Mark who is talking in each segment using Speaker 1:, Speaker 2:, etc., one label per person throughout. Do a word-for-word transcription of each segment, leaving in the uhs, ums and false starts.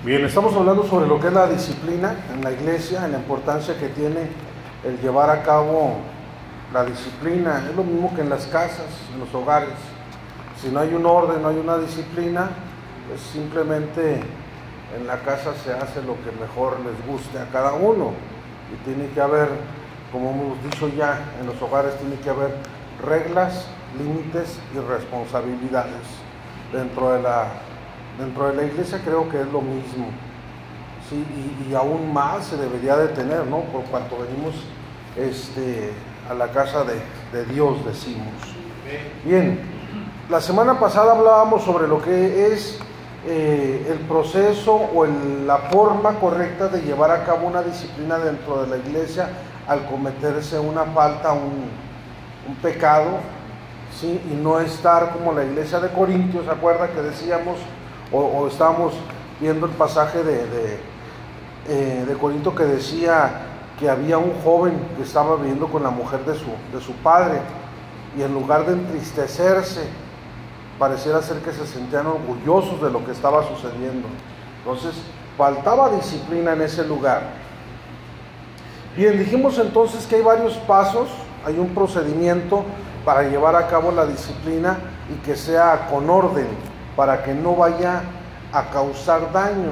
Speaker 1: Bien, estamos hablando sobre lo que es la disciplina en la iglesia, en la importancia que tiene el llevar a cabo la disciplina. Es lo mismo que en las casas, en los hogares. Si no hay un orden, no hay una disciplina, pues simplemente en la casa se hace lo que mejor les guste a cada uno. Y tiene que haber, como hemos dicho ya, en los hogares tiene que haber reglas, límites y responsabilidades. Dentro de la, dentro de la iglesia creo que es lo mismo, sí, y, y aún más se debería de tener, ¿no? Por cuanto venimos este, a la casa de, de Dios, decimos. Bien, la semana pasada hablábamos sobre lo que es eh, el proceso o el, la forma correcta de llevar a cabo una disciplina dentro de la iglesia al cometerse una falta, un, un pecado. Sí, y no estar como la iglesia de Corintios, ¿se acuerda que decíamos, o, o estábamos viendo el pasaje de, de, eh, de Corinto que decía que había un joven que estaba viviendo con la mujer de su, de su padre, y en lugar de entristecerse, pareciera ser que se sentían orgullosos de lo que estaba sucediendo. Entonces, faltaba disciplina en ese lugar. Bien, dijimos entonces que hay varios pasos, hay un procedimiento para llevar a cabo la disciplina y que sea con orden, para que no vaya a causar daño.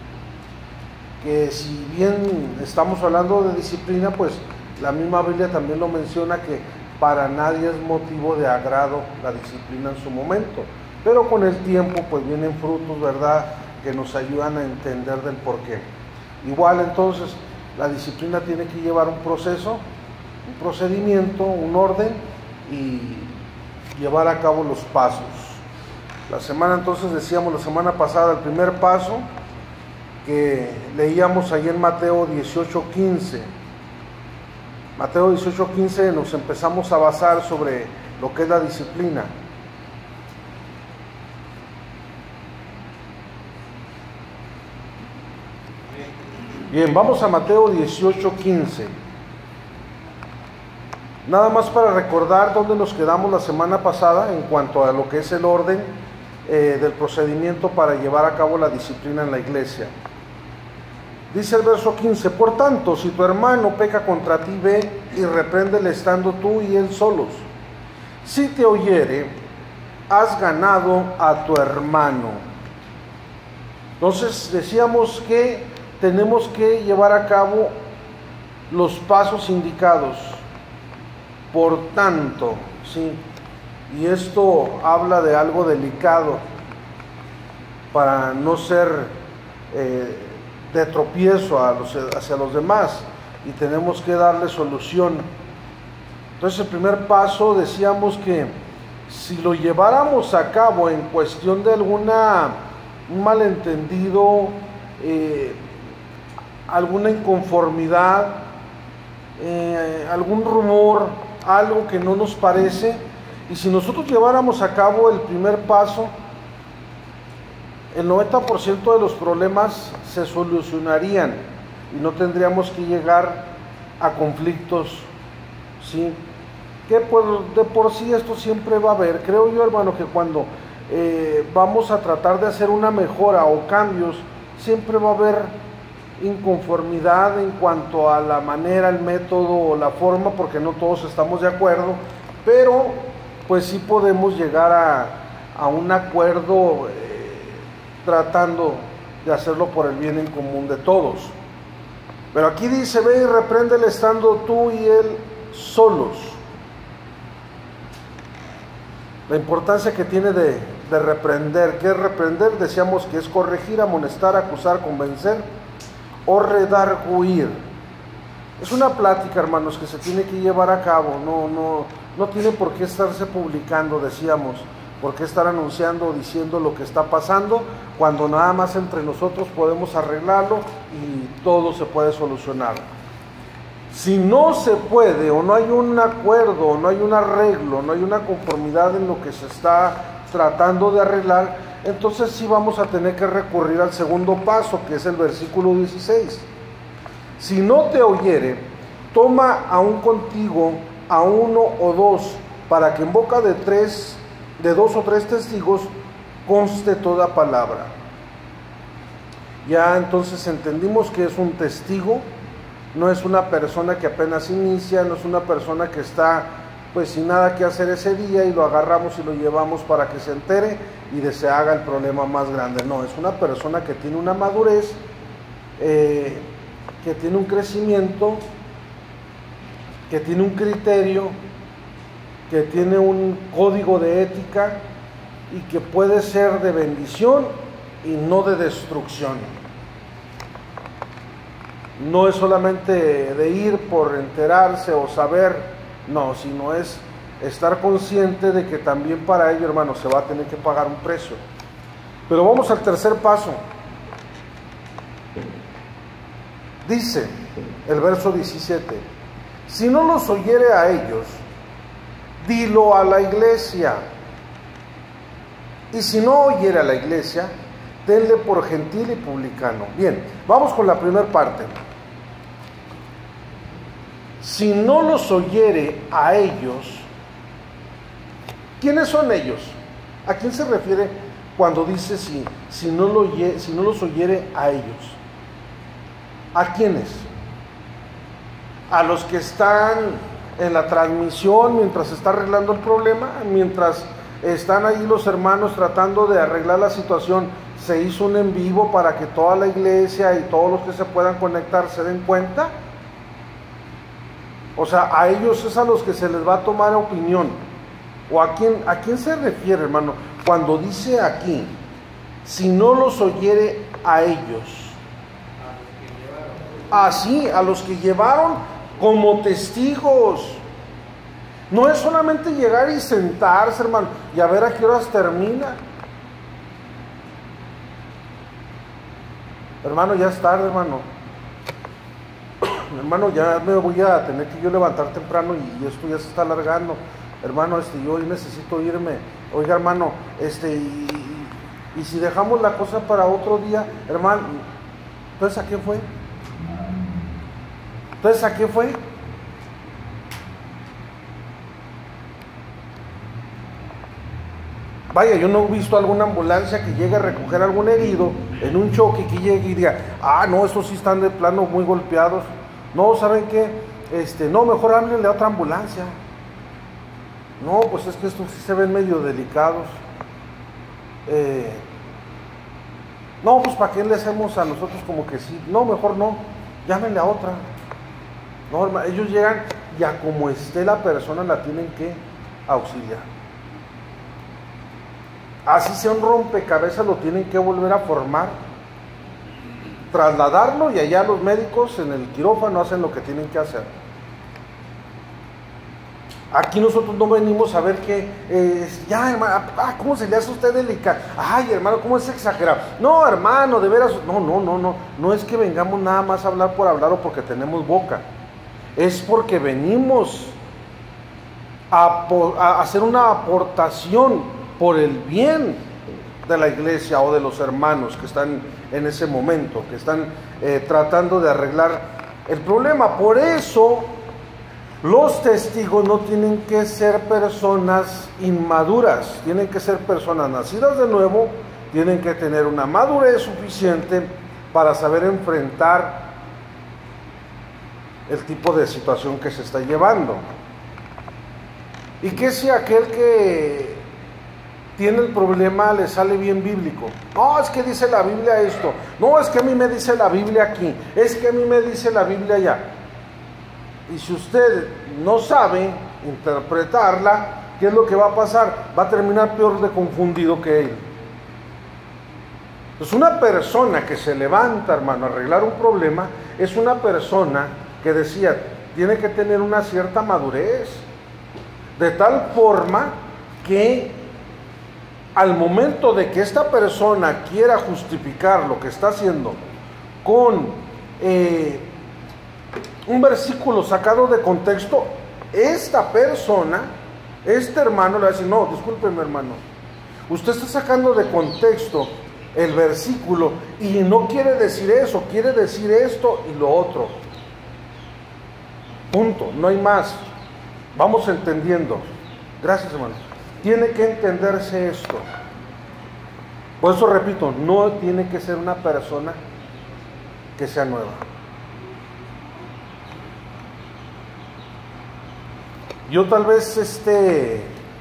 Speaker 1: Que si bien estamos hablando de disciplina, pues la misma Biblia también lo menciona, que para nadie es motivo de agrado la disciplina en su momento, pero con el tiempo pues vienen frutos, ¿verdad?, que nos ayudan a entender del porqué. Igual entonces la disciplina tiene que llevar un proceso, un procedimiento, un orden, y llevar a cabo los pasos. La semana entonces decíamos, la semana pasada, el primer paso que leíamos ahí en Mateo dieciocho quince. Mateo dieciocho quince nos empezamos a basar sobre lo que es la disciplina. Bien, vamos a Mateo dieciocho quince. Nada más para recordar dónde nos quedamos la semana pasada en cuanto a lo que es el orden eh, del procedimiento para llevar a cabo la disciplina en la iglesia. Dice el verso quince: por tanto, si tu hermano peca contra ti, ve y repréndele estando tú y él solos. Si te oyere, has ganado a tu hermano. Entonces decíamos que tenemos que llevar a cabo los pasos indicados. Por tanto, sí, y esto habla de algo delicado para no ser eh, de tropiezo a los, hacia los demás, y tenemos que darle solución. Entonces el primer paso, decíamos que si lo lleváramos a cabo en cuestión de alguna un malentendido, eh, alguna inconformidad, eh, algún rumor, algo que no nos parece, y si nosotros lleváramos a cabo el primer paso, el noventa por ciento de los problemas se solucionarían y no tendríamos que llegar a conflictos, ¿sí? Que por, de por sí esto siempre va a haber. Creo yo, hermano, que cuando eh, vamos a tratar de hacer una mejora o cambios, siempre va a haber inconformidad en cuanto a la manera, el método o la forma, porque no todos estamos de acuerdo, pero pues sí podemos llegar a, a un acuerdo eh, tratando de hacerlo por el bien en común de todos. Pero aquí dice: ve y repréndele estando tú y él solos. La importancia que tiene de, de reprender. ¿Qué es reprender? Decíamos que es corregir, amonestar, acusar, convencer o redarguir. Es una plática, hermanos, que se tiene que llevar a cabo. No, no, no tiene por qué estarse publicando, decíamos, por qué estar anunciando o diciendo lo que está pasando, cuando nada más entre nosotros podemos arreglarlo y todo se puede solucionar. Si no se puede, o no hay un acuerdo, o no hay un arreglo, no hay una conformidad en lo que se está tratando de arreglar, entonces sí vamos a tener que recurrir al segundo paso, que es el versículo dieciséis. Si no te oyere, toma aún contigo a uno o dos, para que en boca de tres, de dos o tres testigos conste toda palabra. Ya entonces entendimos que es un testigo, no es una persona que apenas inicia, no es una persona que está pues sin nada que hacer ese día y lo agarramos y lo llevamos para que se entere y de se haga el problema más grande. No, es una persona que tiene una madurez, eh, que tiene un crecimiento, que tiene un criterio, que tiene un código de ética y que puede ser de bendición y no de destrucción. No es solamente de ir por enterarse o saber, no, sino es estar consciente de que también para ello, hermano, se va a tener que pagar un precio. Pero vamos al tercer paso. Dice el verso diecisiete: si no los oyere a ellos, dilo a la iglesia. Y si no oyere a la iglesia, tenle por gentil y publicano. Bien, vamos con la primera parte. Si no los oyere a ellos, ¿quiénes son ellos? ¿A quién se refiere cuando dice si, si, no, lo oye, si no los oyere a ellos? ¿A quiénes? A los que están en la transmisión mientras se está arreglando el problema, mientras están ahí los hermanos tratando de arreglar la situación. Se hizo un en vivo para que toda la iglesia y todos los que se puedan conectar se den cuenta. O sea, a ellos es a los que se les va a tomar opinión. ¿O a quién, a quién se refiere, hermano? Cuando dice aquí, si no los oyere a ellos. Así, a los que llevaron como testigos. No es solamente llegar y sentarse, hermano, y a ver a qué horas termina. Hermano, ya es tarde, hermano. Hermano, ya me voy a tener que yo levantar temprano y esto ya se está alargando. Hermano, este, yo hoy necesito irme. Oiga, hermano, este, y, y, y si dejamos la cosa para otro día, hermano, ¿entonces a qué fue? ¿Entonces a qué fue? Vaya, yo no he visto alguna ambulancia que llegue a recoger a algún herido en un choque, que llegue y diga, ah, no, estos sí están de plano muy golpeados. No, ¿saben qué? Este, no, mejor háblenle a otra ambulancia. No, pues es que estos sí se ven medio delicados. Eh, no, pues ¿para qué le hacemos a nosotros como que sí? No, mejor no, llámenle a otra. No, hermano, ellos llegan y a como esté la persona la tienen que auxiliar. Así sea un rompecabezas, lo tienen que volver a formar, trasladarlo, y allá los médicos en el quirófano hacen lo que tienen que hacer. Aquí nosotros no venimos a ver que, eh, ya hermano, ah, ¿cómo se le hace a usted delicado? Ay, hermano, ¿cómo es exagerado? No, hermano, de veras, no, no, no, no, no es que vengamos nada más a hablar por hablar o porque tenemos boca. Es porque venimos a, a hacer una aportación por el bien de la iglesia o de los hermanos que están en ese momento, que están eh, tratando de arreglar el problema. Por eso los testigos no tienen que ser personas inmaduras, tienen que ser personas nacidas de nuevo, tienen que tener una madurez suficiente para saber enfrentar el tipo de situación que se está llevando. Y que si aquel que tiene el problema le sale bien bíblico, no, es que dice la Biblia esto, no, es que a mí me dice la Biblia aquí, es que a mí me dice la Biblia allá. Y si usted no sabe interpretarla, ¿qué es lo que va a pasar? Va a terminar peor de confundido que él. Pues una persona que se levanta, hermano, a arreglar un problema, es una persona que decía, tiene que tener una cierta madurez, de tal forma que al momento de que esta persona quiera justificar lo que está haciendo con eh, un versículo sacado de contexto, esta persona, este hermano le va a decir, no, discúlpeme, hermano, usted está sacando de contexto el versículo y no quiere decir eso, quiere decir esto y lo otro. Punto, no hay más. Vamos entendiendo. Gracias, hermano. Tiene que entenderse esto. Por eso repito, no tiene que ser una persona que sea nueva. Yo tal vez este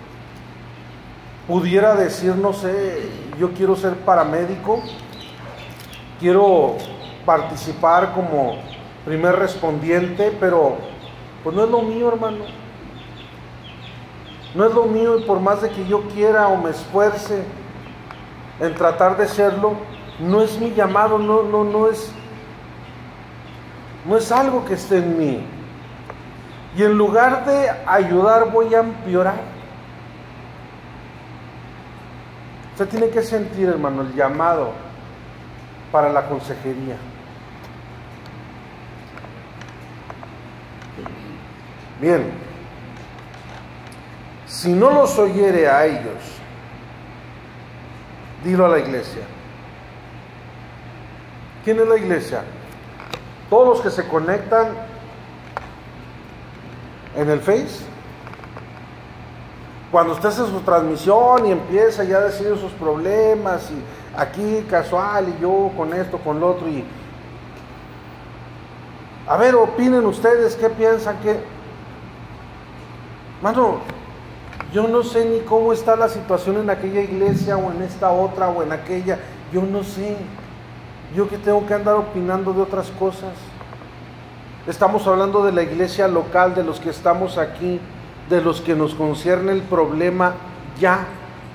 Speaker 1: pudiera decir, no sé, yo quiero ser paramédico, quiero participar como primer respondiente, pero pues no es lo mío, hermano. No es lo mío, y por más de que yo quiera o me esfuerce en tratar de serlo, no es mi llamado, no, no, no es, no es algo que esté en mí. Y en lugar de ayudar, voy a empeorar. Usted tiene que sentir, hermano, el llamado para la consejería. Bien, si no los oyere a ellos, dilo a la iglesia. ¿Quién es la iglesia? Todos los que se conectan en el Face. Cuando usted hace su transmisión y empieza ya a decir sus problemas, y aquí casual, y yo con esto, con lo otro, y a ver, opinen ustedes, ¿qué piensan? ¿Qué? Mano, yo no sé ni cómo está la situación en aquella iglesia, o en esta otra, o en aquella, yo no sé. Yo que tengo que andar opinando de otras cosas. Estamos hablando de la iglesia local, de los que estamos aquí, de los que nos concierne el problema ya.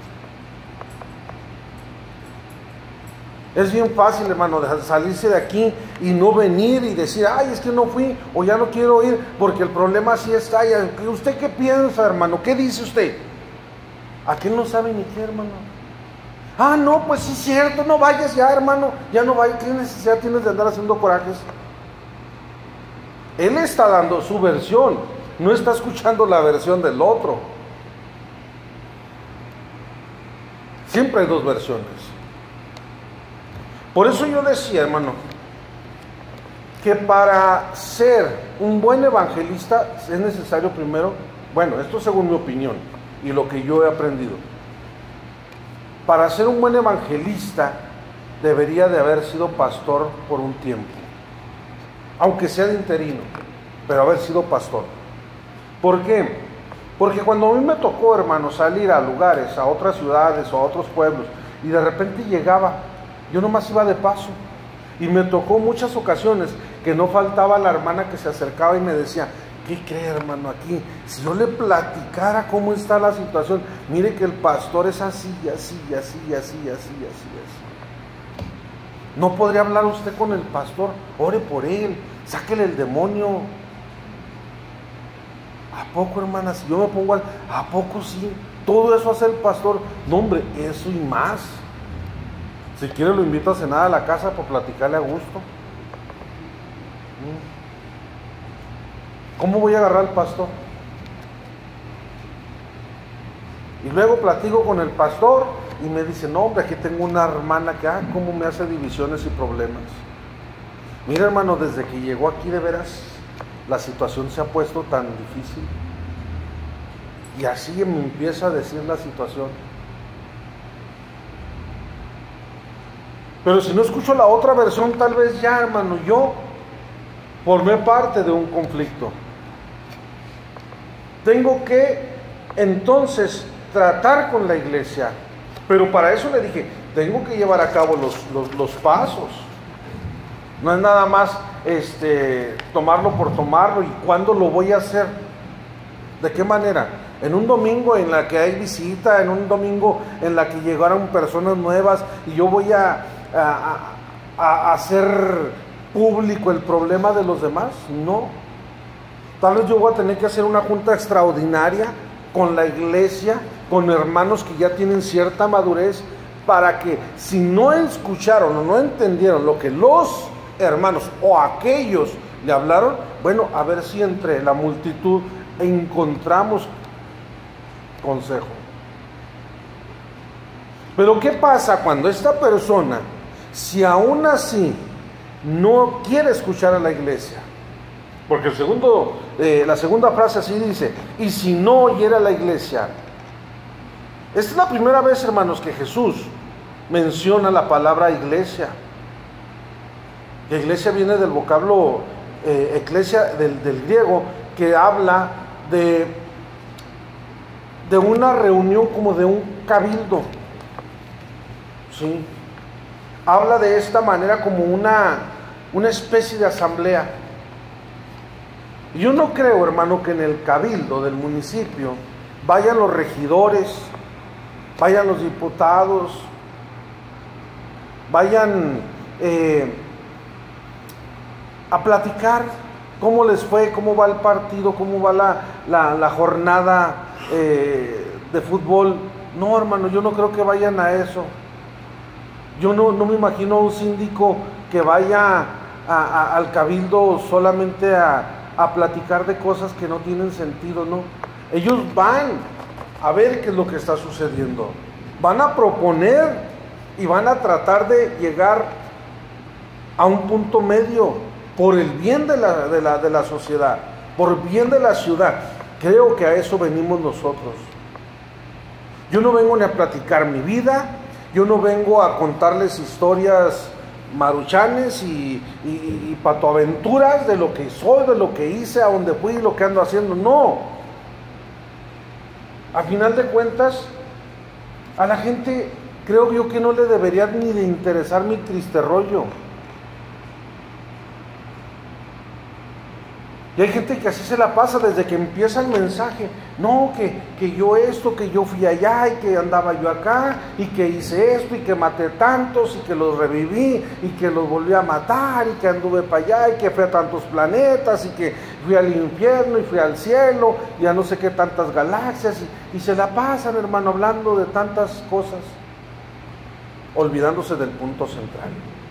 Speaker 1: Es bien fácil, hermano, de salirse de aquí y no venir y decir, ay, es que no fui, o ya no quiero ir, porque el problema sí está. ¿Y usted qué piensa, hermano? ¿Qué dice usted? Aquel no sabe ni qué, hermano. Ah, no, pues sí es cierto, no vayas ya, hermano, ya no vayas. ¿Qué necesidad tienes de andar haciendo corajes? Él está dando su versión, no está escuchando la versión del otro. Siempre hay dos versiones. Por eso yo decía, hermano, que para ser un buen evangelista es necesario primero, bueno, esto según mi opinión y lo que yo he aprendido, para ser un buen evangelista debería de haber sido pastor por un tiempo, aunque sea de interino, pero haber sido pastor. ¿Por qué? Porque cuando a mí me tocó, hermano, salir a lugares, a otras ciudades o a otros pueblos, y de repente llegaba, yo nomás iba de paso, y me tocó muchas ocasiones que no faltaba la hermana que se acercaba y me decía, ¿qué cree, hermano? Aquí, si yo le platicara cómo está la situación, mire que el pastor es así, así, así, así, así, así, así. ¿No podría hablar usted con el pastor? Ore por él, sáquele el demonio. ¿A poco, hermana? Si yo me pongo al... ¿A poco sí? Todo eso hace el pastor. No, hombre, eso y más. Si quiere lo invito a cenar a la casa para platicarle a gusto. ¿Cómo voy a agarrar al pastor? Y luego platico con el pastor y me dice, no, hombre, aquí tengo una hermana que, ah, cómo me hace divisiones y problemas. Mira, hermano, desde que llegó aquí de veras, la situación se ha puesto tan difícil. Y así me empieza a decir la situación. Pero si no escucho la otra versión, tal vez ya, hermano, yo formé parte de un conflicto. Tengo que entonces tratar con la iglesia, pero para eso le dije, tengo que llevar a cabo los, los, los pasos. No es nada más este, tomarlo por tomarlo. ¿Y cuándo lo voy a hacer? ¿De qué manera? En un domingo en la que hay visita, en un domingo en la que llegaron personas nuevas y yo voy a, a, a, a hacer público el problema de los demás. No. Tal vez yo voy a tener que hacer una junta extraordinaria con la iglesia, con hermanos que ya tienen cierta madurez, para que si no escucharon o no entendieron lo que los hermanos o aquellos le hablaron, bueno, a ver si entre la multitud encontramos consejo. Pero ¿qué pasa cuando esta persona, si aún así no quiere escuchar a la iglesia? Porque el segundo, eh, la segunda frase así dice, y si no oyera a la iglesia. Esta es la primera vez, hermanos, que Jesús menciona la palabra iglesia. La iglesia viene del vocablo eh, eclesia, del, del griego, que habla de, de una reunión como de un cabildo. ¿Sí? Habla de esta manera como una, una especie de asamblea. Yo no creo, hermano, que en el cabildo del municipio vayan los regidores, vayan los diputados, vayan eh, a platicar cómo les fue, cómo va el partido, cómo va la, la, la jornada eh, de fútbol. No, hermano, yo no creo que vayan a eso. Yo no, no me imagino a un síndico que vaya a, a, al cabildo solamente a, a platicar de cosas que no tienen sentido, no. Ellos van a ver qué es lo que está sucediendo. Van a proponer y van a tratar de llegar a un punto medio por el bien de la, de la, de la sociedad, por bien de la ciudad. Creo que a eso venimos nosotros. Yo no vengo ni a platicar mi vida, yo no vengo a contarles historias maruchanes y, y, y patoaventuras de lo que soy, de lo que hice, a dónde fui, lo que ando haciendo. No. A final de cuentas, a la gente creo yo que no le debería ni de interesar mi triste rollo. Y hay gente que así se la pasa desde que empieza el mensaje. No, que, que yo esto, que yo fui allá y que andaba yo acá y que hice esto y que maté tantos y que los reviví y que los volví a matar y que anduve para allá y que fui a tantos planetas y que fui al infierno y fui al cielo y a no sé qué tantas galaxias y, y se la pasan, hermano, hablando de tantas cosas, olvidándose del punto central.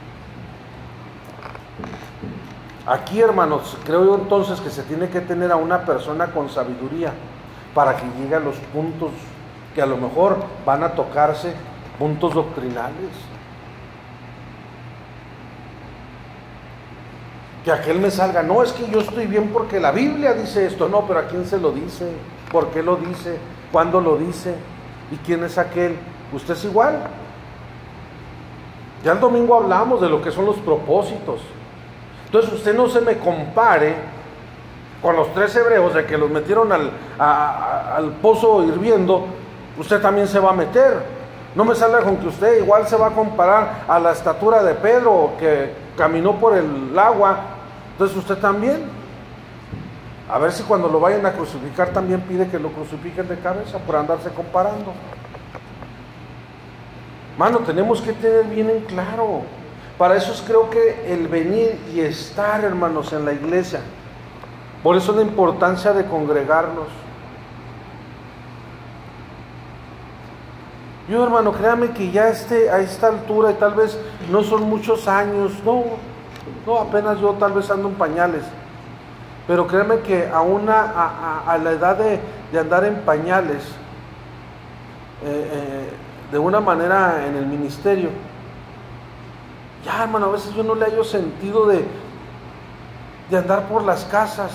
Speaker 1: Aquí, hermanos, creo yo entonces que se tiene que tener a una persona con sabiduría para que llegue a los puntos que a lo mejor van a tocarse, puntos doctrinales. Que aquel me salga, no, es que yo estoy bien porque la Biblia dice esto. No, pero ¿a quién se lo dice? ¿Por qué lo dice? ¿Cuándo lo dice? ¿Y quién es aquel? ¿Usted es igual? Ya el domingo hablamos de lo que son los propósitos. Entonces usted no se me compare con los tres hebreos de que los metieron al, a, a, al pozo hirviendo. Usted también se va a meter. No me salga con que usted igual se va a comparar a la estatura de Pedro que caminó por el agua. Entonces usted también. A ver si cuando lo vayan a crucificar también pide que lo crucifiquen de cabeza por andarse comparando. Mano, tenemos que tener bien en claro. Para eso es, creo que el venir y estar, hermanos, en la iglesia. Por eso la importancia de congregarnos. Yo, hermano, créame que ya este, a esta altura, y tal vez no son muchos años, no, no, apenas yo tal vez ando en pañales. Pero créame que a, una, a, a, a la edad de, de andar en pañales, eh, eh, de una manera en el ministerio, ya, hermano, a veces yo no le hallo sentido de, de andar por las casas,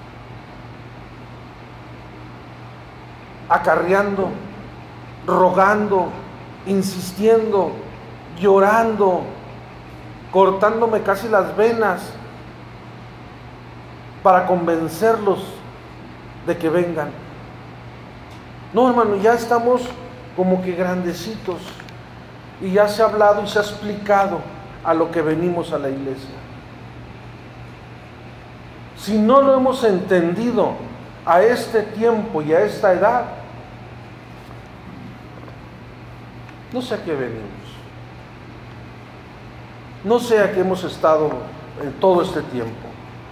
Speaker 1: acarreando, rogando, insistiendo, llorando, cortándome casi las venas para convencerlos de que vengan. No, hermano, ya estamos como que grandecitos y ya se ha hablado y se ha explicado a lo que venimos a la iglesia. Si no lo hemos entendido a este tiempo y a esta edad, no sé a qué venimos. No sé a qué hemos estado en todo este tiempo.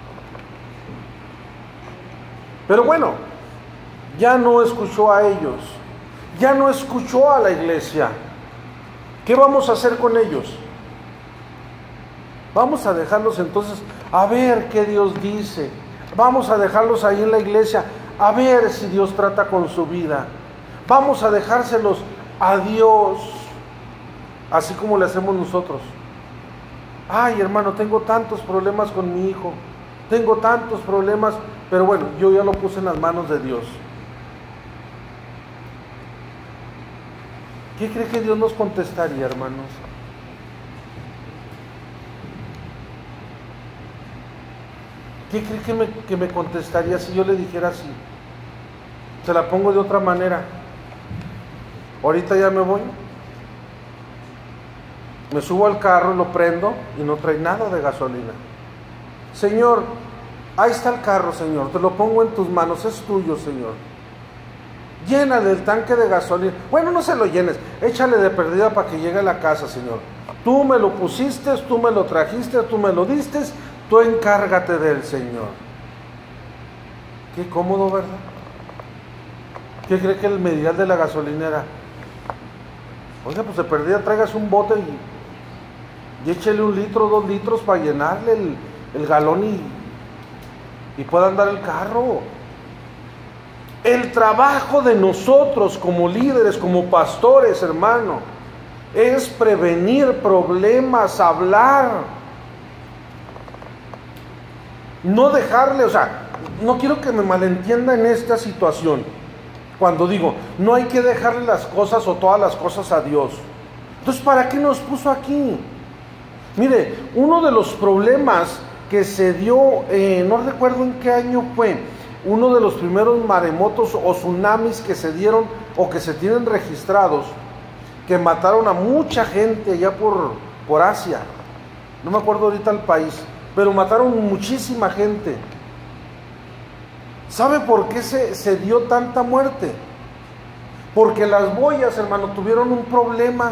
Speaker 1: Pero bueno, ya no escuchó a ellos, ya no escuchó a la iglesia. ¿Qué vamos a hacer con ellos? Vamos a dejarlos entonces a ver qué Dios dice. Vamos a dejarlos ahí en la iglesia a ver si Dios trata con su vida. Vamos a dejárselos a Dios, así como le hacemos nosotros. Ay, hermano, tengo tantos problemas con mi hijo, tengo tantos problemas, pero bueno, yo ya lo puse en las manos de Dios. ¿Qué cree que Dios nos contestaría, hermanos? ¿Qué cree que me, que me contestaría si yo le dijera así? Se la pongo de otra manera. Ahorita ya me voy. Me subo al carro, lo prendo y no trae nada de gasolina. Señor, ahí está el carro, Señor, te lo pongo en tus manos, es tuyo, Señor. Llénale el tanque de gasolina. Bueno, no se lo llenes, échale de perdida para que llegue a la casa, Señor. Tú me lo pusiste, tú me lo trajiste, tú me lo diste, tú encárgate del Señor. Qué cómodo, ¿verdad? ¿Qué cree que el medial de la gasolinera? Oiga, pues de perdida traigas un bote y, y échele un litro, dos litros para llenarle el, el galón y, y pueda andar el carro. El trabajo de nosotros como líderes, como pastores, hermano, es prevenir problemas, hablar. No dejarle, o sea, no quiero que me malentienda en esta situación. Cuando digo, no hay que dejarle las cosas o todas las cosas a Dios. Entonces, ¿para qué nos puso aquí? Mire, uno de los problemas que se dio, eh, no recuerdo en qué año fue, uno de los primeros maremotos o tsunamis que se dieron o que se tienen registrados, que mataron a mucha gente allá por, por Asia. No me acuerdo ahorita el país, pero mataron muchísima gente. ¿Sabe por qué se, se dio tanta muerte? Porque las boyas, hermano, tuvieron un problema.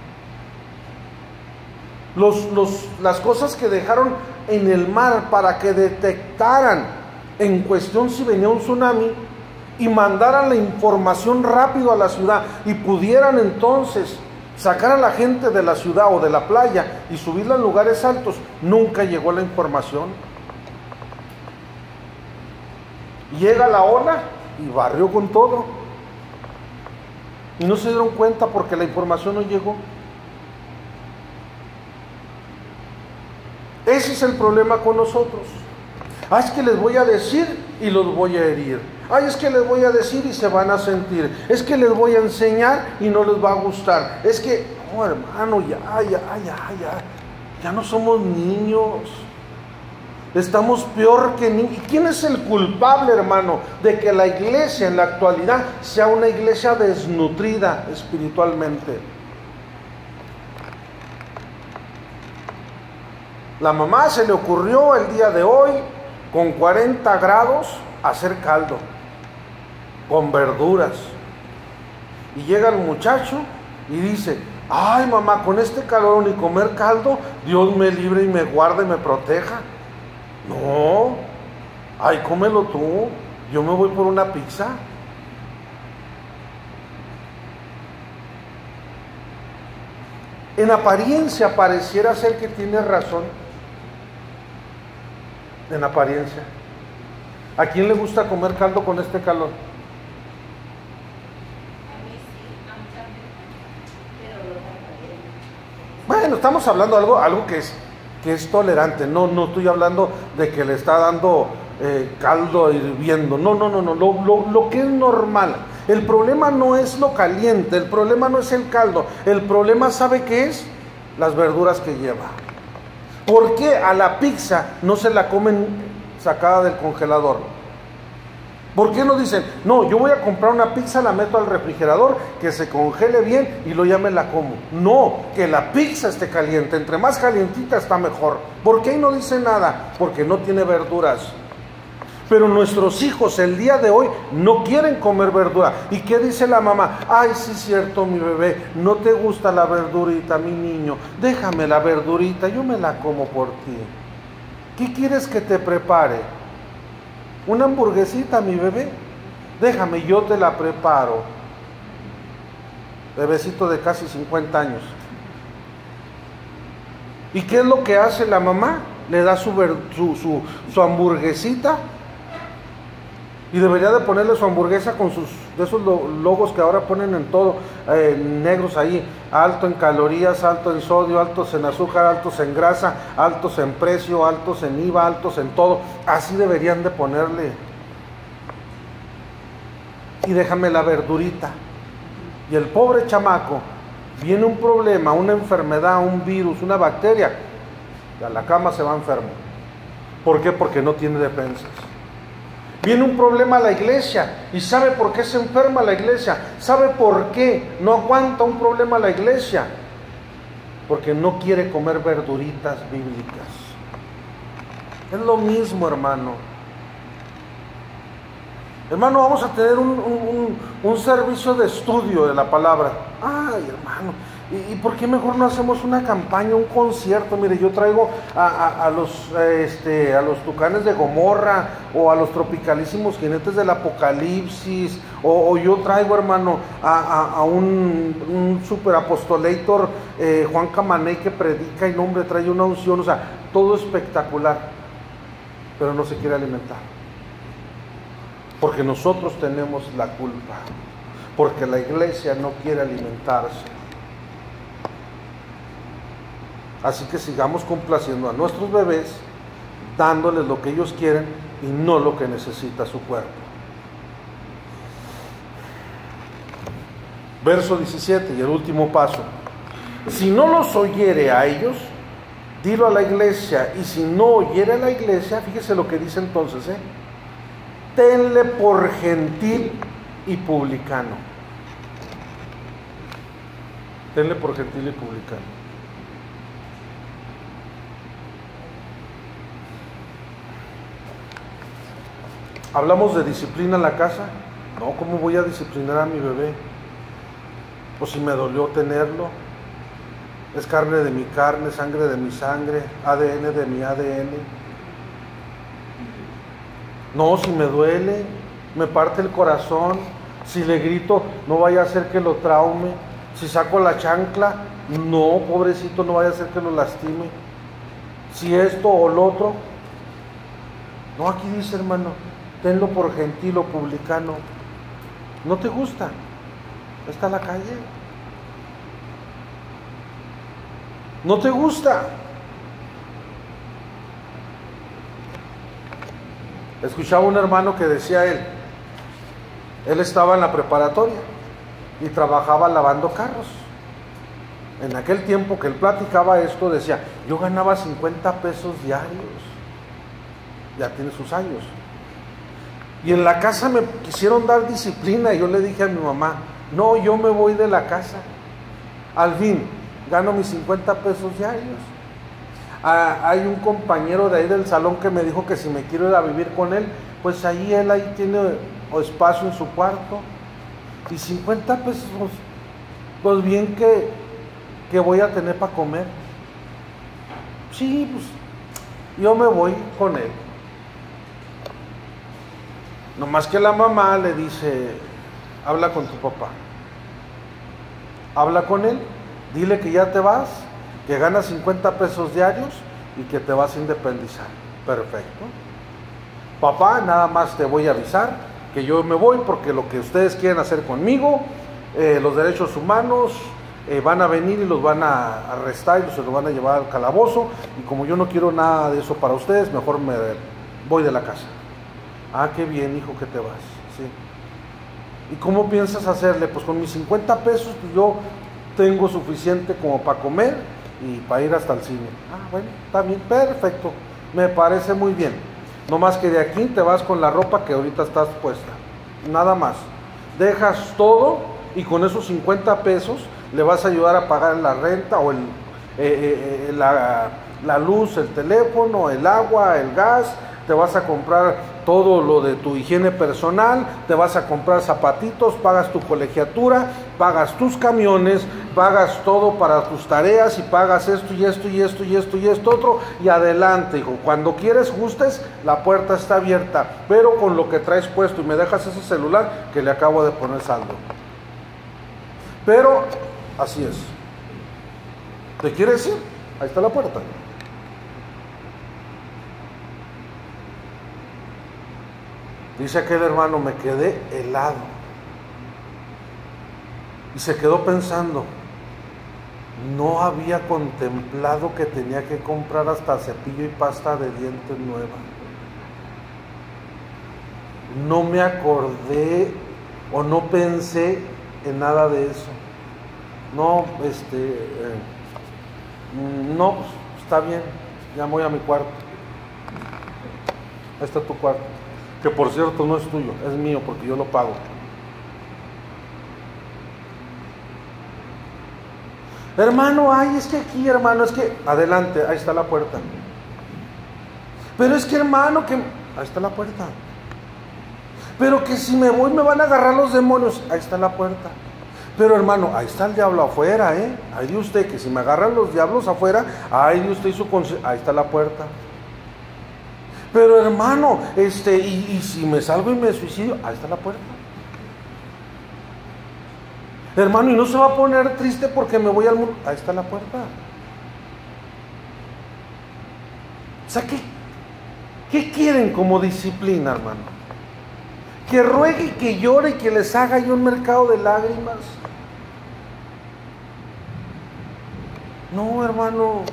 Speaker 1: Los, los, las cosas que dejaron en el mar para que detectaran en cuestión si venía un tsunami y mandaran la información rápido a la ciudad y pudieran entonces sacar a la gente de la ciudad o de la playa y subirla a lugares altos, nunca llegó la información. Llega la ola y barrió con todo. Y no se dieron cuenta porque la información no llegó. Ese es el problema con nosotros. Ah, es que les voy a decir y los voy a herir. Ay, es que les voy a decir y se van a sentir. Es que les voy a enseñar y no les va a gustar. Es que, oh hermano, ya, ya, ya, ya. Ya no somos niños. Estamos peor que niños. ¿Y quién es el culpable, hermano, de que la iglesia en la actualidad sea una iglesia desnutrida espiritualmente? La mamá se le ocurrió el día de hoy, con cuarenta grados, hacer caldo, con verduras. Y llega el muchacho y dice, ay mamá, con este calor ni comer caldo, Dios me libre y me guarde y me proteja. No, ay, cómelo tú, yo me voy por una pizza. En apariencia pareciera ser que tiene razón. En apariencia. ¿A quién le gusta comer caldo con este calor? Bueno, estamos hablando de algo, algo que es que es tolerante, no, no estoy hablando de que le está dando eh, caldo hirviendo, no, no, no, no, lo, lo, lo que es normal. El problema no es lo caliente, el problema no es el caldo, el problema, ¿sabe qué es? Las verduras que lleva. ¿Por qué a la pizza no se la comen sacada del congelador? ¿Por qué no dicen, no, yo voy a comprar una pizza, la meto al refrigerador, que se congele bien y luego ya me la como? No, que la pizza esté caliente, entre más calientita está mejor. ¿Por qué no dice nada? Porque no tiene verduras. Pero nuestros hijos el día de hoy no quieren comer verdura. ¿Y qué dice la mamá? Ay, sí es cierto, mi bebé, no te gusta la verdurita, mi niño, déjame la verdurita, yo me la como por ti. ¿Qué quieres que te prepare? ¿Una hamburguesita, mi bebé? Déjame, yo te la preparo. Bebecito de casi cincuenta años. ¿Y qué es lo que hace la mamá? Le da su, su, su, su hamburguesita. Y debería de ponerle su hamburguesa con sus de esos logos que ahora ponen en todo, eh, negros ahí, alto en calorías, alto en sodio, altos en azúcar, altos en grasa, altos en precio, altos en I V A, altos en todo. Así deberían de ponerle. Y déjame la verdurita. Y el pobre chamaco, viene un problema, una enfermedad, un virus, una bacteria, y a la cama se va enfermo. ¿Por qué? Porque no tiene defensas. Viene un problema a la iglesia y ¿sabe por qué se enferma la iglesia? ¿Sabe por qué no aguanta un problema la iglesia? Porque no quiere comer verduritas bíblicas. Es lo mismo, hermano. Hermano, vamos a tener un, un, un servicio de estudio de la palabra. Ay, hermano, ¿y, y por qué mejor no hacemos una campaña, un concierto? Mire, yo traigo a, a, a, los, este, a los tucanes de Gomorra, o a los tropicalísimos jinetes del Apocalipsis, o, o yo traigo, hermano, a, a, a un, un super apostolator, eh, Juan Camaney, que predica y, no, hombre, trae una unción, o sea, todo espectacular, pero no se quiere alimentar. Porque nosotros tenemos la culpa, porque la iglesia no quiere alimentarse. Así que sigamos complaciendo a nuestros bebés, dándoles lo que ellos quieren y no lo que necesita su cuerpo. Verso diecisiete y el último paso. Si no los oyere a ellos, dilo a la iglesia, y si no oyere a la iglesia, fíjese lo que dice entonces, ¿eh? tenle por gentil y publicano. Tenle por gentil y publicano. Hablamos de disciplina en la casa. No, ¿cómo voy a disciplinar a mi bebé? Pues si me dolió tenerlo. Es carne de mi carne, sangre de mi sangre, A D N de mi A D N. No, si me duele, me parte el corazón, si le grito, no vaya a hacer que lo traume, si saco la chancla, no, pobrecito, no vaya a hacer que lo lastime, si esto o lo otro. No, aquí dice, hermano, tenlo por gentil o publicano. ¿No te gusta? Está en la calle. ¿No te gusta? Escuchaba un hermano que decía él, él estaba en la preparatoria y trabajaba lavando carros. En aquel tiempo que él platicaba esto, decía, yo ganaba cincuenta pesos diarios. Ya tiene sus años. Y en la casa me quisieron dar disciplina y yo le dije a mi mamá, no, yo me voy de la casa. Al fin, gano mis cincuenta pesos diarios. Ah, hay un compañero de ahí del salón que me dijo que si me quiero ir a vivir con él, pues ahí él ahí tiene espacio en su cuarto. Y cincuenta pesos, pues bien que, que voy a tener para comer. Sí, pues yo me voy con él. Nomás que la mamá le dice, habla con tu papá. Habla con él, dile que ya te vas, que ganas cincuenta pesos diarios y que te vas a independizar. Perfecto. Papá, nada más te voy a avisar que yo me voy porque lo que ustedes quieren hacer conmigo, eh, los derechos humanos, eh, van a venir y los van a arrestar y se los van a llevar al calabozo, y como yo no quiero nada de eso para ustedes, mejor me voy de la casa. Ah, qué bien, hijo, que te vas. Sí. ¿Y cómo piensas hacerle? Pues con mis cincuenta pesos pues yo tengo suficiente como para comer y para ir hasta el cine. Ah, bueno, está bien, perfecto, me parece muy bien. No más que de aquí te vas con la ropa que ahorita estás puesta, nada más. Dejas todo y con esos cincuenta pesos le vas a ayudar a pagar la renta o el, eh, eh, la, la luz, el teléfono, el agua, el gas. Te vas a comprar todo lo de tu higiene personal, te vas a comprar zapatitos, pagas tu colegiatura, pagas tus camiones, pagas todo para tus tareas y pagas esto y esto y esto y esto y esto otro y adelante, hijo. Cuando quieres gustes, la puerta está abierta, pero con lo que traes puesto y me dejas ese celular que le acabo de poner saldo. Pero así es. ¿Te quieres ir? Ahí está la puerta. Dice aquel hermano, me quedé helado. Y se quedó pensando, no había contemplado que tenía que comprar hasta cepillo y pasta de dientes nueva. No me acordé o no pensé en nada de eso. No, este, eh, no, pues, está bien, ya voy a mi cuarto. ahí está tu cuarto, que por cierto no es tuyo, es mío porque yo lo pago. Hermano, ay, es que aquí, hermano, es que, adelante, ahí está la puerta. Pero es que, hermano, que, ahí está la puerta. Pero que si me voy me van a agarrar los demonios, ahí está la puerta. Pero hermano, ahí está el diablo afuera, ¿eh? Ahí de usted, que si me agarran los diablos afuera, ahí de usted y su consejo, ahí está la puerta. Pero hermano, este, y, y si me salgo y me suicidio, ahí está la puerta. Hermano, y no se va a poner triste porque me voy al mundo, ahí está la puerta. O sea, ¿qué, qué quieren como disciplina, hermano? Que ruegue y que llore y que les haga yo un mercado de lágrimas. No, hermano.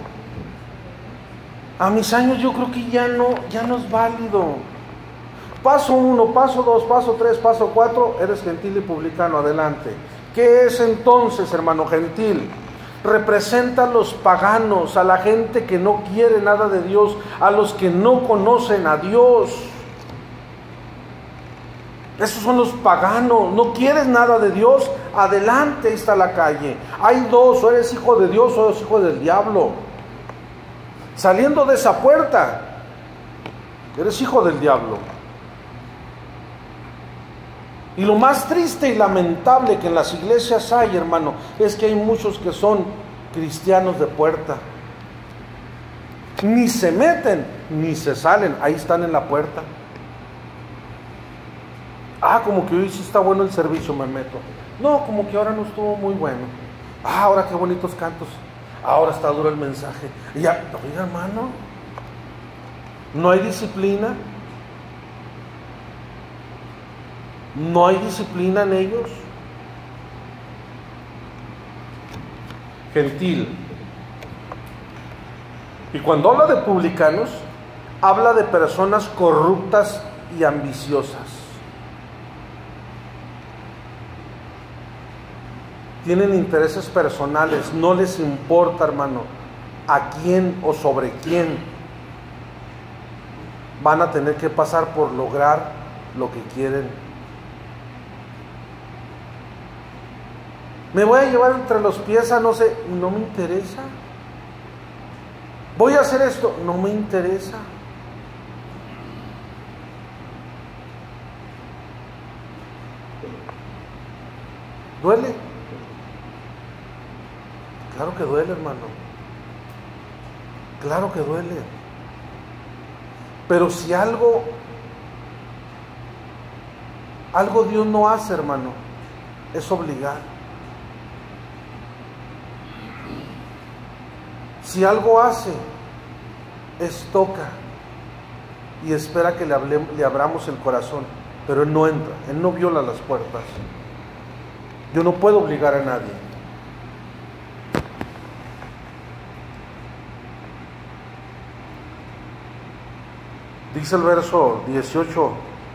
Speaker 1: A mis años yo creo que ya no, ya no es válido. Paso uno, paso dos, paso tres, paso cuatro, eres gentil y publicano, adelante. ¿Qué es entonces, hermano gentil? Representa a los paganos, a la gente que no quiere nada de Dios, a los que no conocen a Dios. Esos son los paganos. No quieres nada de Dios, adelante, ahí está la calle. Hay dos, o eres hijo de Dios o eres hijo del diablo. Saliendo de esa puerta, eres hijo del diablo. Y lo más triste y lamentable que en las iglesias hay, hermano, es que hay muchos que son cristianos de puerta. Ni se meten, ni se salen, ahí están en la puerta. Ah, como que hoy sí está bueno el servicio, me meto. No, como que ahora no estuvo muy bueno. Ah, ahora qué bonitos cantos. Ahora está duro el mensaje. Y ya, oiga, hermano, no hay disciplina. No hay disciplina en ellos. Gentil. Y cuando habla de publicanos, habla de personas corruptas y ambiciosas. Tienen intereses personales, no les importa, hermano, a quién o sobre quién van a tener que pasar por lograr lo que quieren. Me voy a llevar entre los pies a no sé, no me interesa. Voy a hacer esto, no me interesa. ¿Duele? Claro que duele, hermano. Claro que duele. Pero si algo, algo Dios no hace, hermano, es obligar. Si algo hace, es toca y espera que le, hable, le abramos el corazón, pero Él no entra, Él no viola las puertas. Yo no puedo obligar a nadie. Dice el verso dieciocho.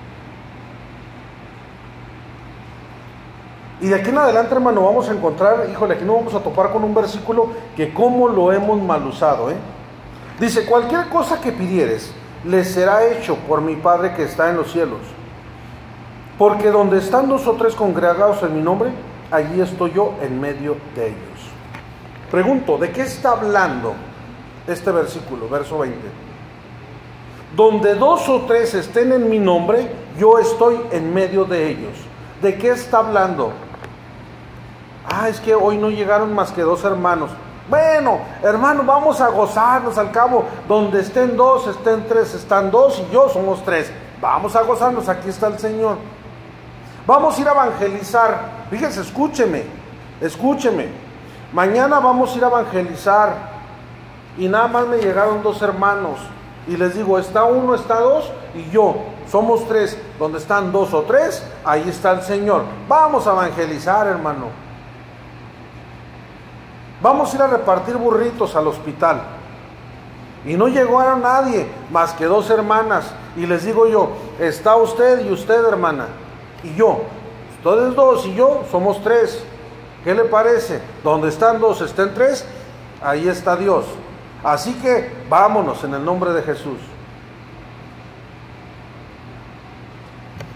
Speaker 1: Y de aquí en adelante, hermano, vamos a encontrar, híjole, aquí no vamos a topar con un versículo que cómo lo hemos mal usado, ¿eh? Dice, cualquier cosa que pidieres, les será hecho por mi Padre que está en los cielos. Porque donde están dos o tres congregados en mi nombre, allí estoy yo en medio de ellos. Pregunto, ¿de qué está hablando este versículo, verso veinte? Donde dos o tres estén en mi nombre, yo estoy en medio de ellos. ¿De qué está hablando? Ah, es que hoy no llegaron más que dos hermanos. Bueno, hermano, vamos a gozarnos al cabo. Donde estén dos, estén tres, están dos y yo somos tres. Vamos a gozarnos, aquí está el Señor. Vamos a ir a evangelizar. Fíjense, escúcheme, escúcheme. Mañana vamos a ir a evangelizar. Y nada más me llegaron dos hermanos. Y les digo, está uno, está dos y yo. Somos tres. Donde están dos o tres, ahí está el Señor. Vamos a evangelizar, hermano. Vamos a ir a repartir burritos al hospital. Y no llegó a nadie más que dos hermanas. Y les digo yo, está usted y usted, hermana. Y yo, ustedes dos y yo, somos tres. ¿Qué le parece? Donde están dos, estén tres, ahí está Dios. Así que vámonos en el nombre de Jesús.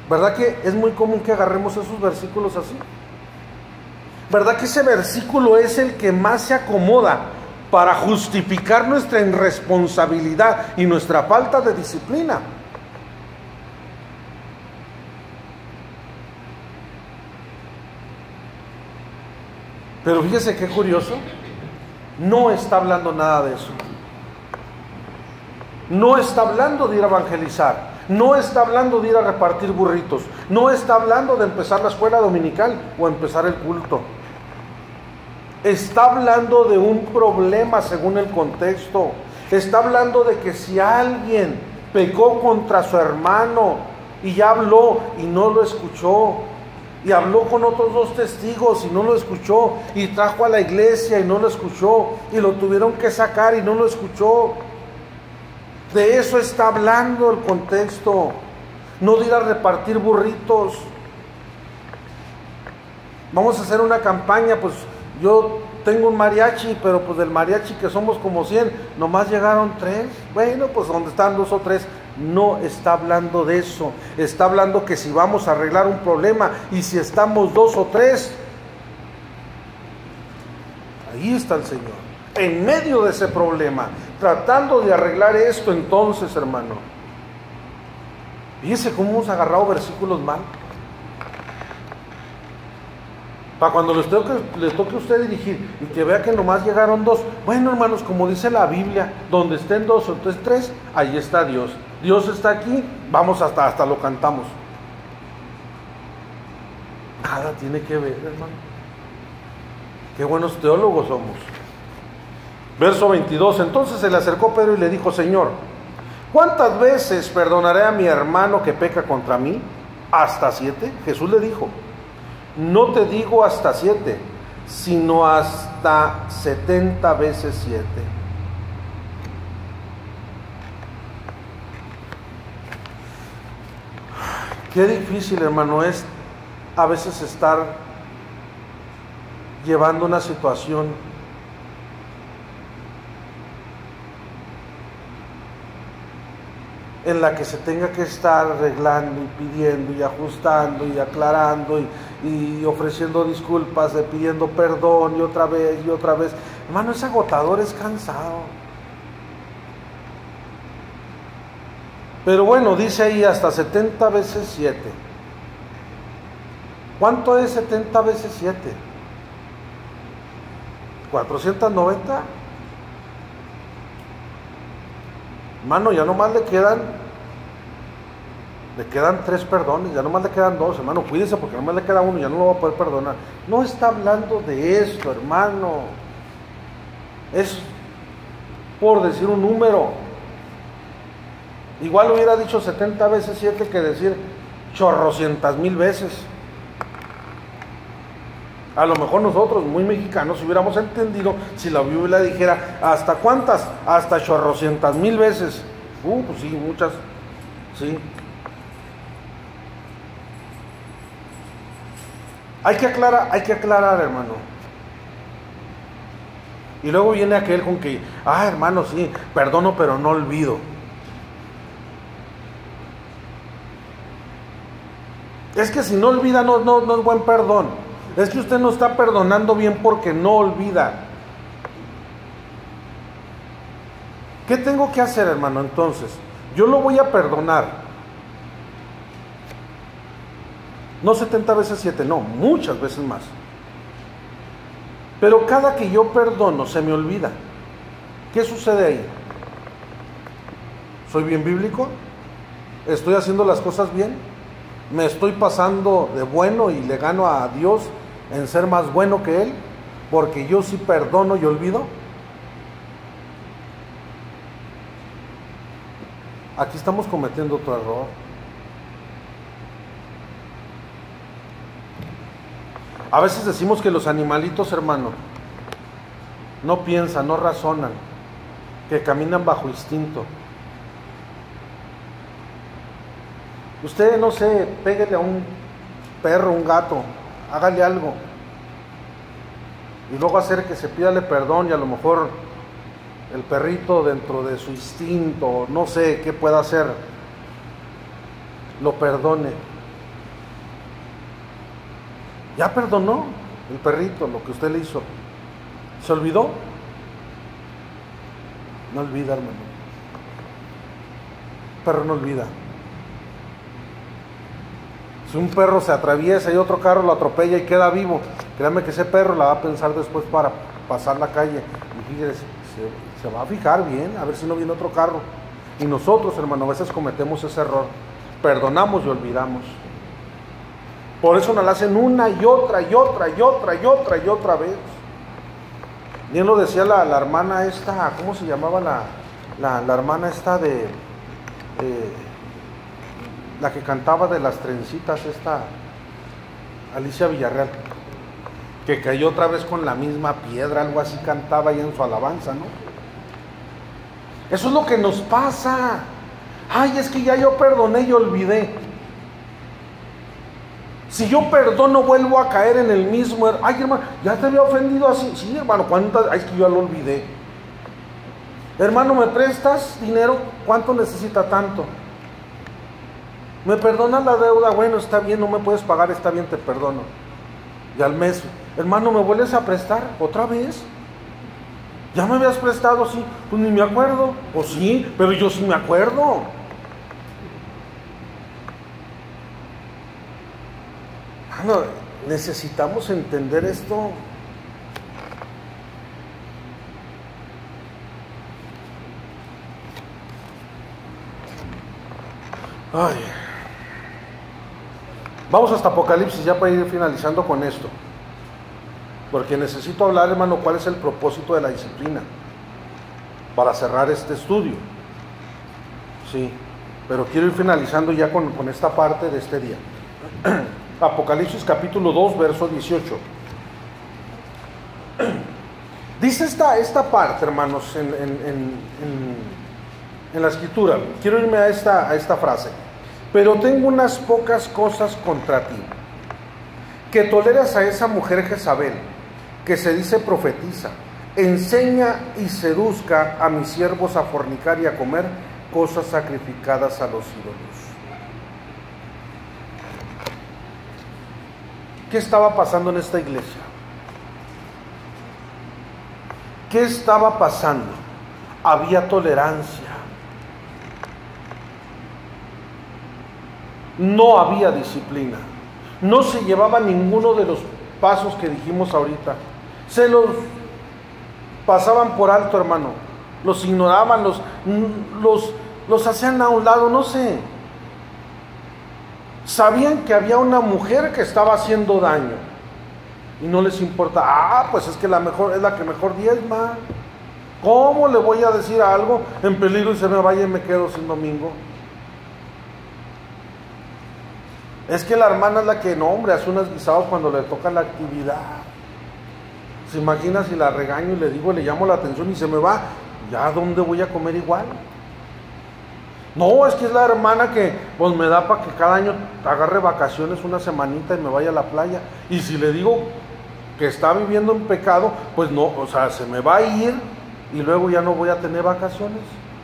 Speaker 1: ¿Verdad que es muy común que agarremos esos versículos así? ¿Verdad que ese versículo es el que más se acomoda para justificar nuestra irresponsabilidad y nuestra falta de disciplina? Pero fíjese qué curioso, no está hablando nada de eso. No está hablando de ir a evangelizar, no está hablando de ir a repartir burritos, no está hablando de empezar la escuela dominical o empezar el culto. Está hablando de un problema según el contexto. Está hablando de que si alguien pecó contra su hermano y ya habló y no lo escuchó, y habló con otros dos testigos y no lo escuchó, y trajo a la iglesia y no lo escuchó, y lo tuvieron que sacar y no lo escuchó. De eso está hablando el contexto, no de ir a repartir burritos. Vamos a hacer una campaña, pues yo tengo un mariachi, pero pues del mariachi que somos como cien, nomás llegaron tres. Bueno, pues donde están dos o tres. No está hablando de eso, está hablando que si vamos a arreglar un problema y si estamos dos o tres, ahí está el Señor, en medio de ese problema, tratando de arreglar esto. Entonces, hermano, fíjese cómo hemos agarrado versículos mal. Para cuando les toque, les toque a usted dirigir y que vea que nomás llegaron dos, bueno, hermanos, como dice la Biblia, donde estén dos o tres, ahí está Dios. Dios está aquí, vamos hasta, hasta lo cantamos. Nada tiene que ver, hermano. Qué buenos teólogos somos. Verso veintidós, entonces se le acercó Pedro y le dijo, Señor, ¿cuántas veces perdonaré a mi hermano que peca contra mí? ¿Hasta siete? Jesús le dijo, no te digo hasta siete, sino hasta setenta veces siete. Qué difícil, hermano, es a veces estar llevando una situación en la que se tenga que estar arreglando y pidiendo y ajustando y aclarando y, y ofreciendo disculpas, de pidiendo perdón y otra vez y otra vez. Hermano, es agotador, es cansado. Pero bueno, dice ahí hasta setenta veces siete. ¿Cuánto es setenta veces siete? ¿cuatrocientos noventa? Hermano, ya nomás le quedan, le quedan tres perdones, ya nomás le quedan dos, hermano, cuídese porque nomás le queda uno, ya no lo va a poder perdonar. No está hablando de esto, hermano. Es por decir un número. Igual hubiera dicho setenta veces siete que decir chorrocientas mil veces. A lo mejor nosotros, muy mexicanos, hubiéramos entendido si la Biblia dijera, ¿hasta cuántas? Hasta chorrocientas mil veces. Uh, pues sí, muchas, sí. Hay que aclarar, hay que aclarar, hermano. Y luego viene aquel con que, ah, hermano, sí, perdono pero no olvido. Es que si no olvida no, no, no es buen perdón. Es que usted no está perdonando bien porque no olvida. ¿Qué tengo que hacer, hermano? Entonces, yo lo voy a perdonar. No setenta veces siete, no, muchas veces más. Pero cada que yo perdono se me olvida. ¿Qué sucede ahí? ¿Soy bien bíblico? ¿Estoy haciendo las cosas bien? ¿Me estoy pasando de bueno y le gano a Dios en ser más bueno que Él? Porque yo sí perdono y olvido. Aquí estamos cometiendo otro error. A veces decimos que los animalitos, hermano, no piensan, no razonan, que caminan bajo instinto. Usted, no sé, péguele a un perro, un gato, hágale algo. Y luego hacer que se pídale perdón y a lo mejor el perrito dentro de su instinto, no sé qué pueda hacer, lo perdone. Ya perdonó el perrito lo que usted le hizo. ¿Se olvidó? No olvida, hermano. El perro no olvida. Si un perro se atraviesa y otro carro lo atropella y queda vivo, créanme que ese perro la va a pensar después para pasar la calle. Y fíjese, se, se va a fijar bien, a ver si no viene otro carro. Y nosotros, hermano, a veces cometemos ese error. Perdonamos y olvidamos. Por eso nos la hacen una y otra y otra y otra y otra y otra vez. Bien lo decía la, la hermana esta, ¿cómo se llamaba la, la, la hermana esta de... Eh, la que cantaba de las trencitas, esta Alicia Villarreal, que cayó otra vez con la misma piedra, algo así cantaba ahí en su alabanza, ¿no? Eso es lo que nos pasa. Ay, es que ya yo perdoné y olvidé. Si yo perdono, vuelvo a caer en el mismo error. Ay, hermano, ya te había ofendido así. Sí, hermano, ¿cuántas? Ay, es que yo ya lo olvidé. Hermano, ¿me prestas dinero? ¿Cuánto necesita tanto? ¿Me perdonas la deuda? Bueno, está bien, no me puedes pagar, está bien, te perdono. Y al mes, hermano, ¿me vuelves a prestar? ¿Otra vez? ¿Ya me habías prestado? Sí, pues ni me acuerdo. Pues sí, pero yo sí me acuerdo. Hermano, necesitamos entender esto. Ay. Vamos hasta Apocalipsis ya para ir finalizando con esto, porque necesito hablar, hermano, cuál es el propósito de la disciplina para cerrar este estudio. Sí, pero quiero ir finalizando ya con, con esta parte de este día. Apocalipsis capítulo dos, verso dieciocho. Dice esta, esta parte, hermanos, en, en, en, en, en la escritura. Quiero irme a esta, a esta frase. Pero tengo unas pocas cosas contra ti, que toleras a esa mujer Jezabel, que se dice profetiza, enseña y seduzca a mis siervos a fornicar y a comer cosas sacrificadas a los ídolos. ¿Qué estaba pasando en esta iglesia? ¿Qué estaba pasando? Había tolerancia. No había disciplina. No se llevaba ninguno de los pasos que dijimos ahorita. Se los pasaban por alto, hermano. Los ignoraban, los, los, los hacían a un lado, no sé. Sabían que había una mujer que estaba haciendo daño y no les importa. Ah, pues es que la mejor es la que mejor diezma. ¿Cómo le voy a decir algo en peligro y se me vaya y me quedo sin domingo? Es que la hermana es la que, no, hombre, hace unos guisados cuando le toca la actividad. ¿Se imagina si la regaño y le digo, le llamo la atención y se me va? ¿Ya dónde voy a comer igual? No, es que es la hermana que pues me da para que cada año agarre vacaciones una semanita y me vaya a la playa. Y si le digo que está viviendo en pecado, pues no, o sea, se me va a ir y luego ya no voy a tener vacaciones.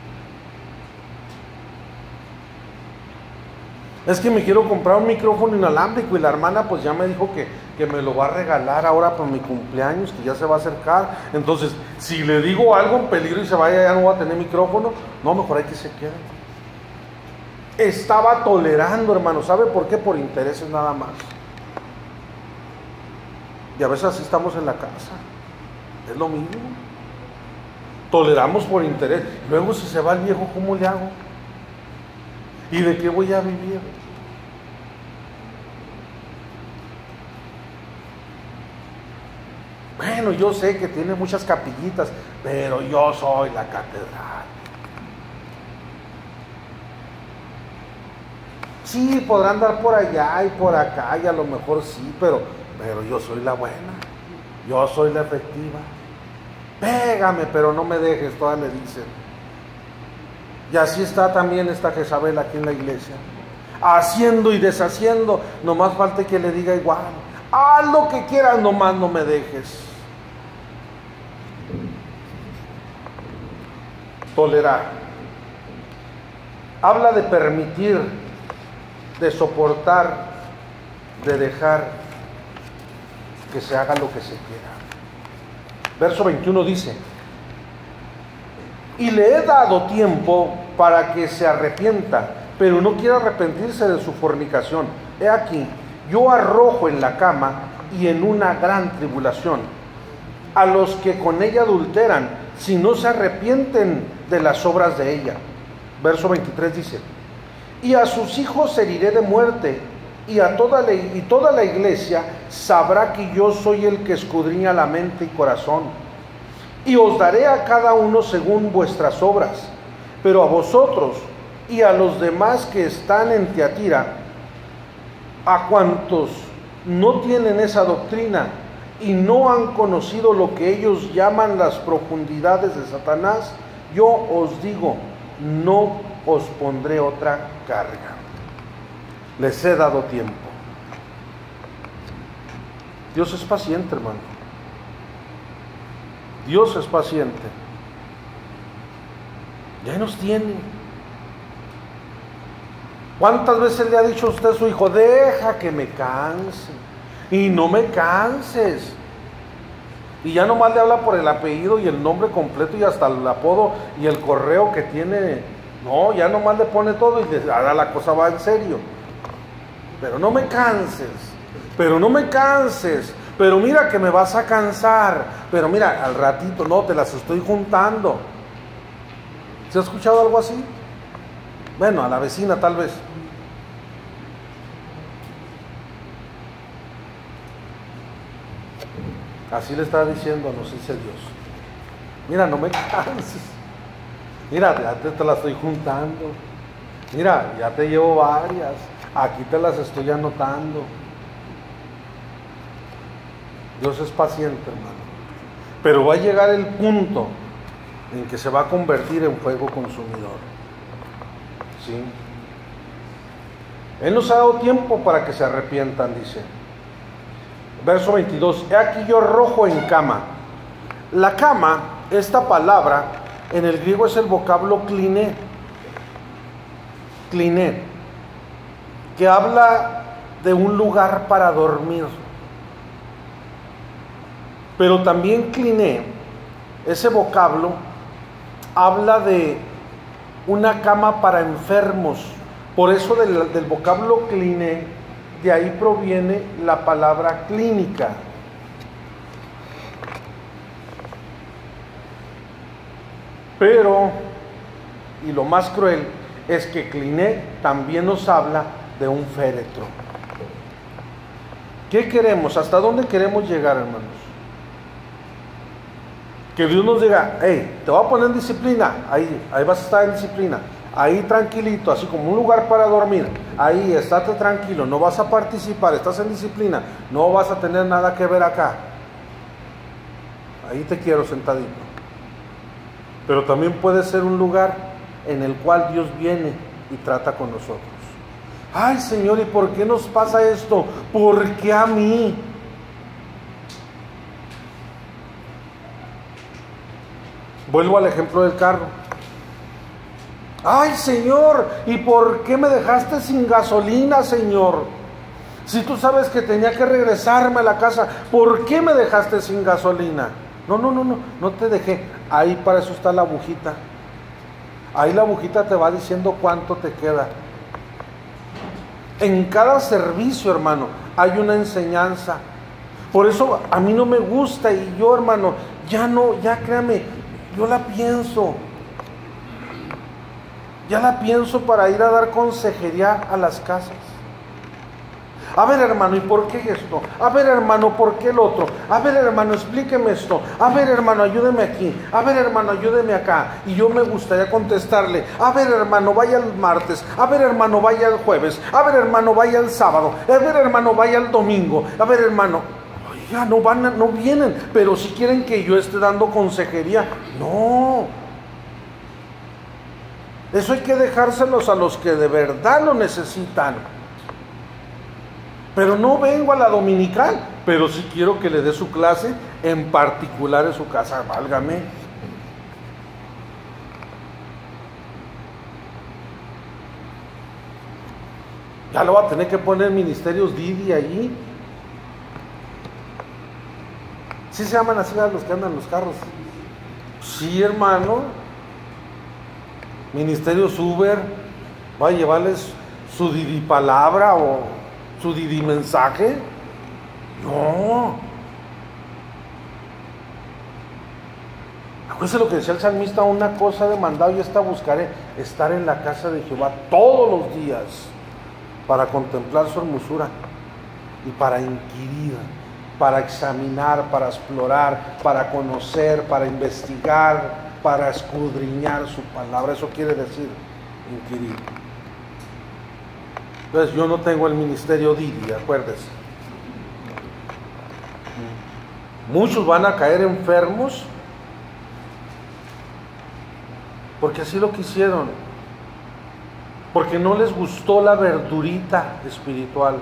Speaker 1: Es que me quiero comprar un micrófono inalámbrico y la hermana pues ya me dijo que, que me lo va a regalar ahora para mi cumpleaños, que ya se va a acercar. Entonces, si le digo algo en peligro y se vaya, ya no voy a tener micrófono. No, mejor hay que se quede. Estaba tolerando, hermano. ¿Sabe por qué? Por intereses nada más. Y a veces así estamos en la casa. Es lo mismo. Toleramos por interés. Luego si se va el viejo, ¿cómo le hago? ¿Y de qué voy a vivir? Bueno, yo sé que tiene muchas capillitas, pero yo soy la catedral. Sí, podrán andar por allá y por acá, y a lo mejor sí, pero, pero yo soy la buena. Yo soy la efectiva. Pégame, pero no me dejes, todas le dicen. Y así está también esta Jezabel aquí en la iglesia, haciendo y deshaciendo. Nomás falta que le diga igual, haz lo que quieras, nomás no me dejes. Tolerar habla de permitir, de soportar, de dejar. que se haga lo que se quiera. Verso veintiuno dice: y le he dado tiempo para que se arrepienta, pero no quiere arrepentirse de su fornicación. He aquí, yo arrojo en la cama y en una gran tribulación a los que con ella adulteran, si no se arrepienten de las obras de ella. Verso veintitrés dice: y a sus hijos heriré de muerte, y a toda la, y toda la iglesia sabrá que yo soy el que escudriña la mente y corazón. Y os daré a cada uno según vuestras obras. Pero a vosotros y a los demás que están en Tiatira, a cuantos no tienen esa doctrina y no han conocido lo que ellos llaman las profundidades de Satanás, yo os digo, no os pondré otra carga. Les he dado tiempo. Dios es paciente, hermano. Dios es paciente. Ya nos tiene. ¿Cuántas veces le ha dicho a usted a su hijo: deja que me canse? Y no me canses. Y ya nomás le habla por el apellido y el nombre completo y hasta el apodo y el correo que tiene. No, ya nomás le pone todo y le, ahora la cosa va en serio. Pero no me canses. Pero no me canses. Pero mira que me vas a cansar. Pero mira, al ratito, no, te las estoy juntando. ¿Se ha escuchado algo así? Bueno, a la vecina tal vez. Así le está diciendo, nos dice Dios: mira, no me canses. Mira, ya te, te las estoy juntando. Mira, ya te llevo varias. Aquí te las estoy anotando. Dios es paciente, hermano. Pero va a llegar el punto en que se va a convertir en fuego consumidor. ¿Sí? Él nos ha dado tiempo para que se arrepientan, dice. Verso veintidós: he aquí yo arrojo en cama. La cama, esta palabra, en el griego es el vocablo kliné. Kliné, que habla de un lugar para dormir. Pero también kliné, ese vocablo, habla de una cama para enfermos. Por eso del, del vocablo kliné, de ahí proviene la palabra clínica. Pero, y lo más cruel, es que kliné también nos habla de un féretro. ¿Qué queremos? ¿Hasta dónde queremos llegar, hermanos? Que Dios nos diga: hey, te voy a poner en disciplina, ahí, ahí vas a estar en disciplina, ahí tranquilito, así como un lugar para dormir, ahí estate tranquilo, no vas a participar, estás en disciplina, no vas a tener nada que ver acá, ahí te quiero sentadito. Pero también puede ser un lugar en el cual Dios viene y trata con nosotros. Ay, Señor, ¿y por qué nos pasa esto? ¿Por qué a mí? Vuelvo al ejemplo del carro. Ay, Señor, ¿y por qué me dejaste sin gasolina, Señor? Si tú sabes que tenía que regresarme a la casa, ¿por qué me dejaste sin gasolina? No, no, no, no, no te dejé. Ahí para eso está la agujita. Ahí la agujita te va diciendo cuánto te queda. En cada servicio, hermano, hay una enseñanza. Por eso a mí no me gusta, y yo, hermano, ya no, ya créame, yo la pienso. Ya la pienso para ir a dar consejería a las casas. A ver, hermano, ¿y por qué esto? A ver, hermano, ¿por qué el otro? A ver, hermano, explíqueme esto. A ver, hermano, ayúdeme aquí. A ver, hermano, ayúdeme acá. Y yo me gustaría contestarle: a ver, hermano, vaya el martes. A ver, hermano, vaya el jueves. A ver, hermano, vaya el sábado. A ver, hermano, vaya el domingo. A ver, hermano, ya no van, a, no vienen. Pero si quieren que yo esté dando consejería, no. Eso hay que dejárselos a los que de verdad lo necesitan. Pero no vengo a la dominical, pero sí quiero que le dé su clase en particular en su casa, válgame. Ya lo va a tener que poner Ministerios Didi allí. ¿Sí se llaman así a los que andan en los carros? Sí, hermano. Ministerios Uber, va a llevarles su Didi palabra o su Didi mensaje. No. Acuérdense lo que decía el salmista: una cosa he demandado y esta buscaré, estar en la casa de Jehová todos los días, para contemplar su hermosura y para inquirir, para examinar, para explorar, para conocer, para investigar, para escudriñar su palabra. Eso quiere decir inquirir. Entonces yo no tengo el ministerio Didi, acuérdense. Muchos van a caer enfermos porque así lo quisieron, porque no les gustó la verdurita espiritual.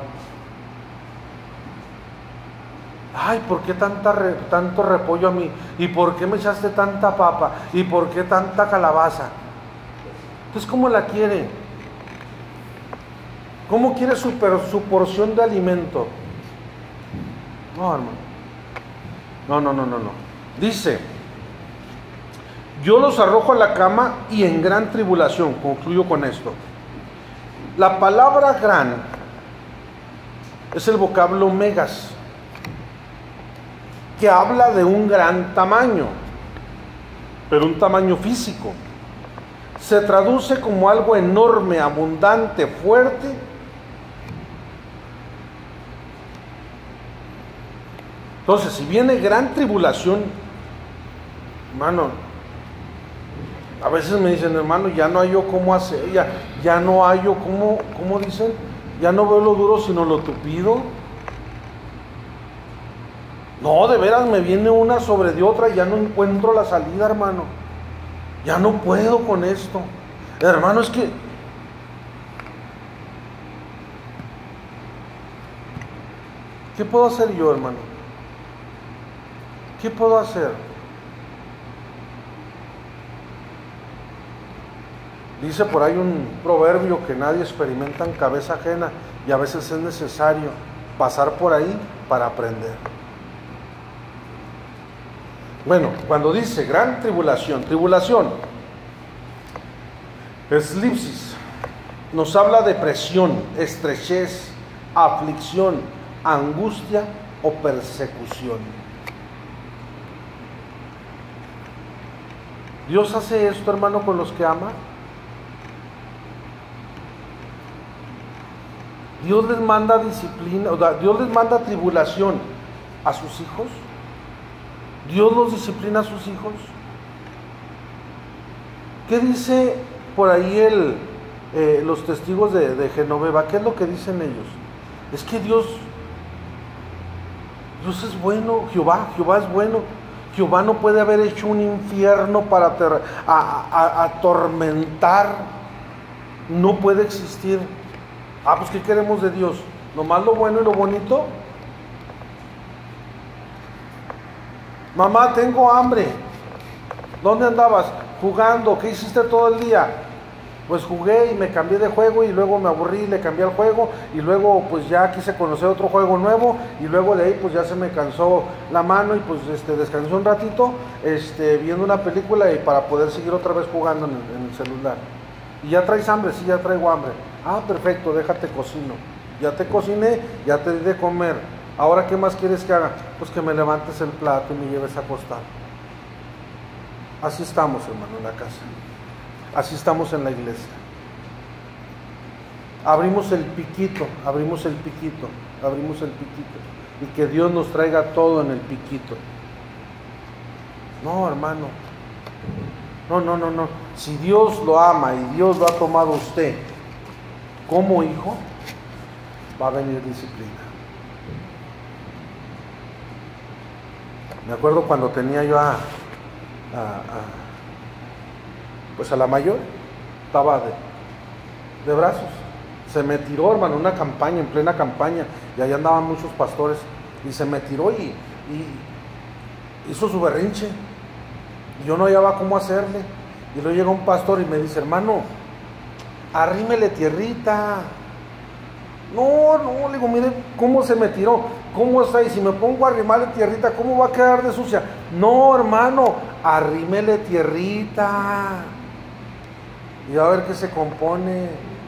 Speaker 1: Ay, ¿por qué tanta re, tanto repollo a mí? ¿Y por qué me echaste tanta papa? ¿Y por qué tanta calabaza? Entonces, ¿cómo la quiere? ¿Cómo quiere su, su porción de alimento? No, hermano. No, no, no, no, no. Dice: yo los arrojo a la cama y en gran tribulación. Concluyo con esto. La palabra gran es el vocablo megas, que habla de un gran tamaño, pero un tamaño físico. Se traduce como algo enorme, abundante, fuerte. Entonces, si viene gran tribulación, hermano, a veces me dicen: hermano, ya no hay yo cómo hacer, ya, ya no hay yo cómo, ¿cómo dicen? Ya no veo lo duro sino lo tupido. No, de veras me viene una sobre de otra y ya no encuentro la salida, hermano. Ya no puedo con esto. Hermano, es que ¿qué puedo hacer yo, hermano? ¿Qué puedo hacer? Dice por ahí un proverbio que nadie experimenta en cabeza ajena, y a veces es necesario pasar por ahí para aprender. Bueno, cuando dice gran tribulación, tribulación, eslipsis, nos habla de presión, estrechez, aflicción, angustia o persecución. ¿Dios hace esto, hermano, con los que ama? ¿Dios les manda disciplina, o sea, Dios les manda tribulación a sus hijos? ¿Dios los disciplina a sus hijos? ¿Qué dice por ahí el, eh, los testigos de, de Genoveva? ¿Qué es lo que dicen ellos? Es que Dios, Dios es bueno, Jehová, Jehová es bueno. Jehová no puede haber hecho un infierno para ter, a, a, atormentar. No puede existir. Ah, pues ¿qué queremos de Dios? ¿Nomás lo bueno y lo bonito? Mamá, tengo hambre. ¿Dónde andabas? Jugando. ¿Qué hiciste todo el día? Pues jugué y me cambié de juego y luego me aburrí y le cambié al juego y luego pues ya quise conocer otro juego nuevo y luego de ahí pues ya se me cansó la mano y pues este descansé un ratito este viendo una película y para poder seguir otra vez jugando en el, en el celular. ¿Y ya traes hambre? Sí, ya traigo hambre. Ah, perfecto, déjate cocino. Ya te cociné, ya te di de comer. Ahora, ¿qué más quieres que haga? Pues que me levantes el plato y me lleves a acostar. Así estamos, hermano, en la casa. Así estamos en la iglesia. Abrimos el piquito, abrimos el piquito, abrimos el piquito. Y que Dios nos traiga todo en el piquito. No, hermano. No, no, no, no. Si Dios lo ama y Dios lo ha tomado a usted como hijo, va a venir disciplina. Me acuerdo cuando tenía yo a, a, a pues a la mayor, estaba de, de brazos, se me tiró, hermano, una campaña, en plena campaña, y allá andaban muchos pastores, y se me tiró y, y hizo su berrinche, y yo no hallaba cómo hacerle, y luego llega un pastor y me dice: hermano, arrímele tierrita. No, no, le digo, mire cómo se me tiró. ¿Cómo está? Y si me pongo a arrimarle tierrita, ¿cómo va a quedar de sucia? No, hermano, arrímele tierrita y a ver qué se compone.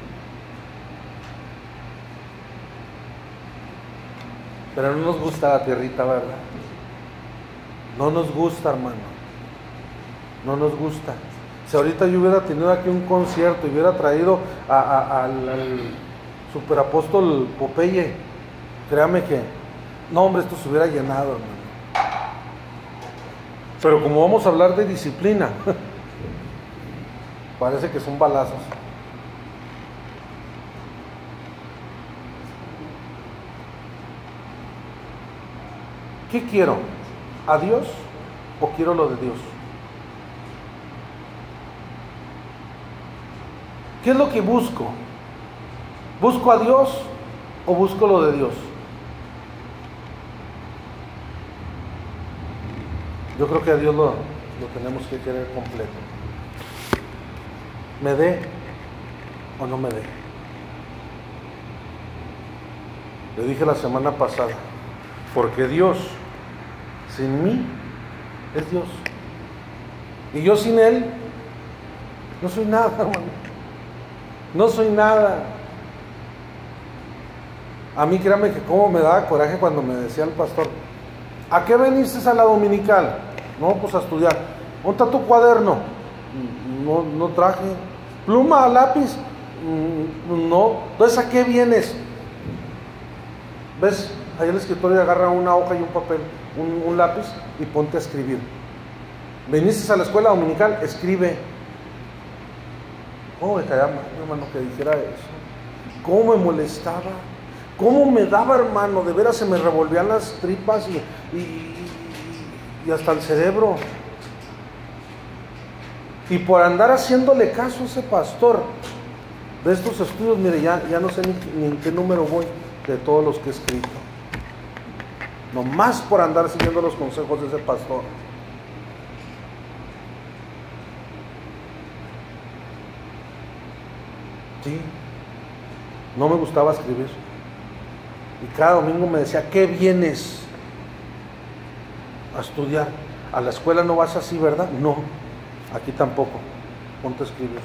Speaker 1: Pero no nos gusta la tierrita, ¿verdad? No nos gusta, hermano. No nos gusta. Si ahorita yo hubiera tenido aquí un concierto y hubiera traído a, a, al, al superapóstol Popeye, créame que, no hombre, esto se hubiera llenado, hermano. Pero como vamos a hablar de disciplina, parece que son balazos. ¿Qué quiero? ¿A Dios o quiero lo de Dios? ¿Qué es lo que busco? ¿Busco a Dios o busco lo de Dios? Yo creo que a Dios lo, lo tenemos que querer completo. ¿Me dé o no me dé? Le dije la semana pasada, porque Dios sin mí es Dios. Y yo sin Él no soy nada, hermano. No soy nada. A mí créame que cómo me daba coraje cuando me decía el pastor, ¿a qué veniste a la dominical? No, pues a estudiar. ¿Dónde está tu cuaderno? No, no traje. ¿Pluma, lápiz? No. Entonces, ¿a qué vienes? ¿Ves? Ahí el escritorio agarra una hoja y un papel, un, un lápiz y ponte a escribir. ¿Veniste a la escuela dominical? Escribe. ¿Cómo me caía, hermano, que dijera eso? ¿Cómo me molestaba? ¿Cómo me daba, hermano? De veras se me revolvían las tripas y, y, y hasta el cerebro. Y por andar haciéndole caso a ese pastor de estos estudios, mire, ya, ya no sé ni, ni en qué número voy de todos los que he escrito. Nomás por andar siguiendo los consejos de ese pastor. Sí, no me gustaba escribir. Y cada domingo me decía, ¿qué vienes a estudiar? A la escuela no vas así, ¿verdad? No, aquí tampoco. Ponte a escribir.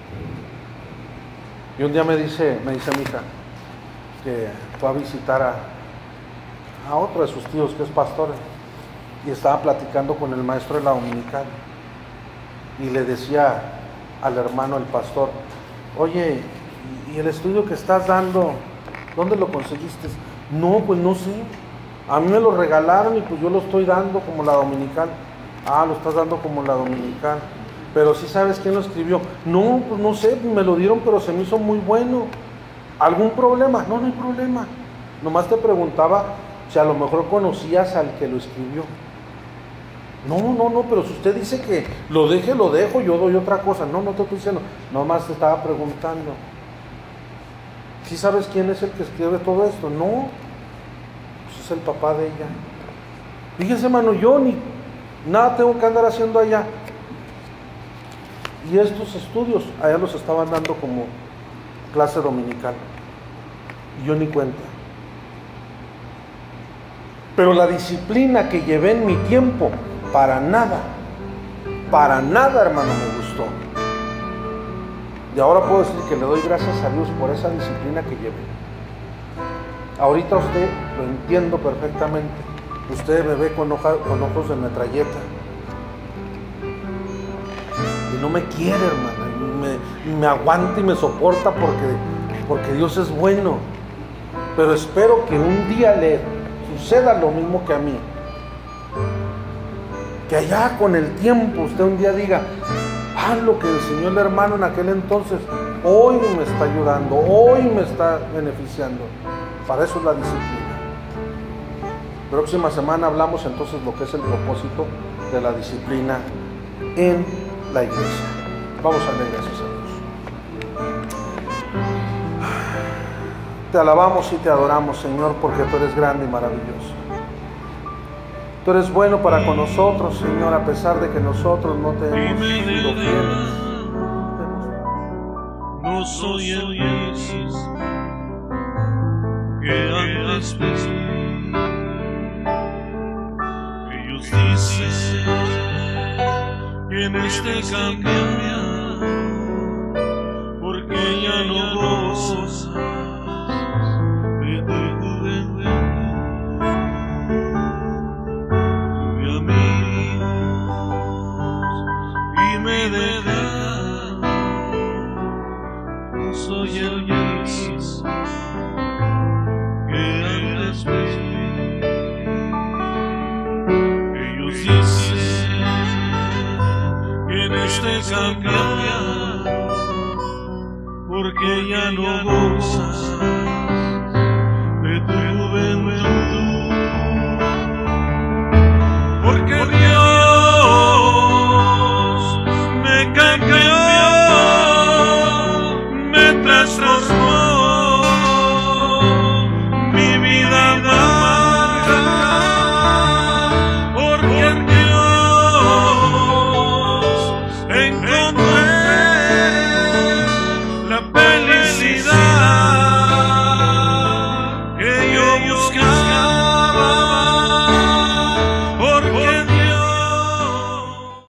Speaker 1: Y un día me dice, me dice mi hija que fue a visitar a, a otro de sus tíos que es pastor y estaba platicando con el maestro de la dominical y le decía al hermano, el pastor, oye, ¿y el estudio que estás dando, dónde lo conseguiste? No, pues no sé, a mí me lo regalaron y pues yo lo estoy dando como la dominical. Ah, lo estás dando como la dominical, pero sí sabes quién lo escribió. No, pues no sé, me lo dieron, pero se me hizo muy bueno. ¿Algún problema? No, no hay problema. Nomás te preguntaba si a lo mejor conocías al que lo escribió. No, no, no, pero si usted dice que lo deje, lo dejo, yo doy otra cosa. No, no te estoy diciendo, nomás te estaba preguntando. ¿Sí sabes quién es el que escribe todo esto? No, pues es el papá de ella. Fíjese, hermano, yo ni nada tengo que andar haciendo allá. Y estos estudios, allá los estaban dando como clase dominical. Y yo ni cuenta. Pero la disciplina que llevé en mi tiempo, para nada, para nada, hermano, me gustó. Y ahora puedo decir que le doy gracias a Dios por esa disciplina que llevé. Ahorita usted lo entiendo perfectamente. Usted me ve con, hoja, con ojos de metralleta. Y no me quiere, hermano. Me, me aguanta y me soporta porque, porque Dios es bueno. Pero espero que un día le suceda lo mismo que a mí. Que allá con el tiempo usted un día diga, ah, lo que enseñó el hermano en aquel entonces, hoy me está ayudando, hoy me está beneficiando. Para eso es la disciplina. Próxima semana hablamos entonces lo que es el propósito de la disciplina en la iglesia. Vamos a darle gracias a Dios. Te alabamos y te adoramos, Señor, porque tú eres grande y maravilloso. Tú eres bueno para con nosotros, Señor, a pesar de que nosotros no te hemos sido fieles.
Speaker 2: No soy el Jesús que antes fui. dices que en este cambiar, porque ya no gozas de tu juventud. Tuve amigos y me dejaron, no soy el mismo que antes fui. Ellos dicen que en este cambiar, porque ya no gozas de tu juventud.